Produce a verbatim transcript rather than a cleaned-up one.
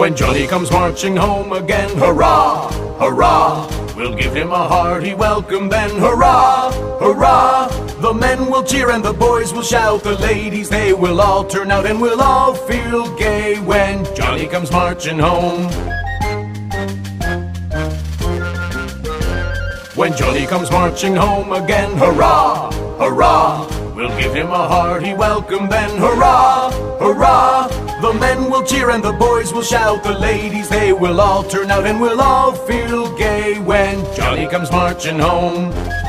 When Johnny comes marching home again, hurrah, hurrah, we'll give him a hearty welcome then, hurrah, hurrah. The men will cheer and the boys will shout, the ladies they will all turn out, and we'll all feel gay when Johnny comes marching home. When Johnny comes marching home again, hurrah, hurrah, we'll give him a hearty welcome then, hurrah, hurrah. The men will cheer and the boys will shout, the ladies they will all turn out, and we'll all feel gay when Johnny comes marching home.